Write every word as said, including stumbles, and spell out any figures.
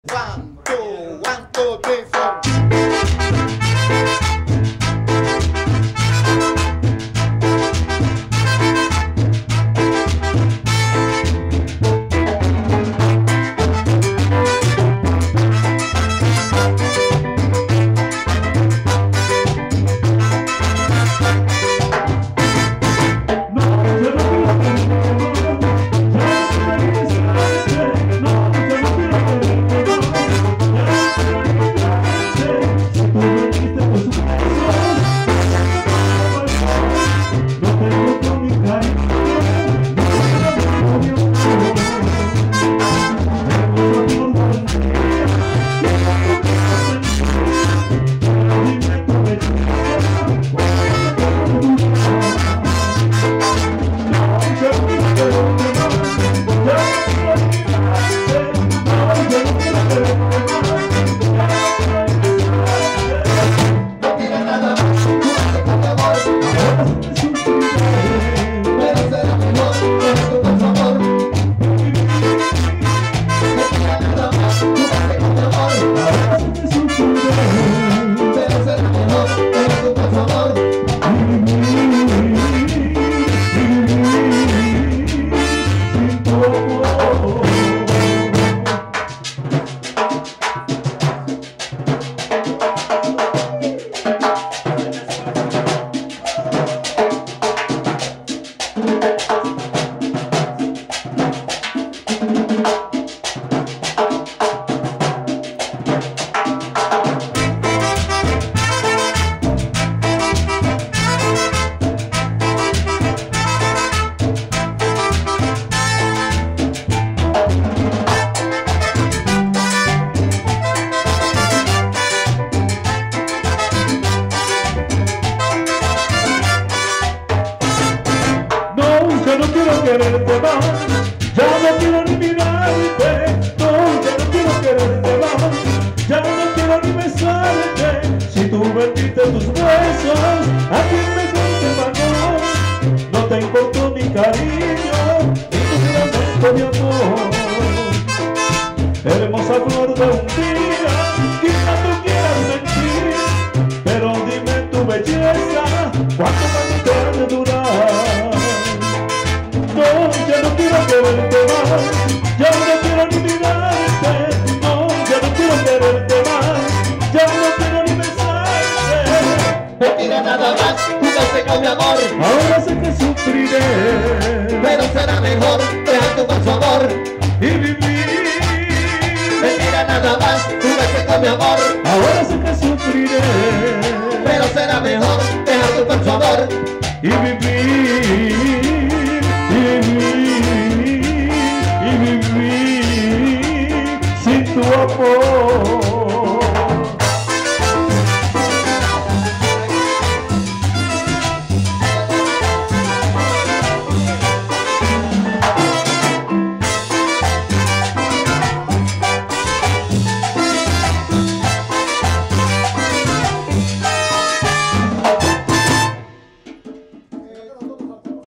One, two, one, two, three, four. Quererte más, ya no quiero ni mirarte, no, ya no quiero quererte más, ya no quiero ni besarte. Si tú vendiste tus besos, a quien mejor te pagó, no te importó mi cariño, ni tu juramento de amor. Hermosa flor de un día, quizá tú quieras mentir, pero dime tu belleza, cuánto más te ha de durar. No, ya no quiero quererte más, ya no quiero ni mirarte, no, ya no quiero quererte más, ya no quiero ni besarte. Mentira nada más, jugaste con mi amor, ahora sé que sufriré, pero será mejor dejar tu falso amor y vivir. Mentira nada más, jugaste con mi amor, ahora sé que sufriré, pero será mejor dejar tu falso amor y vivir.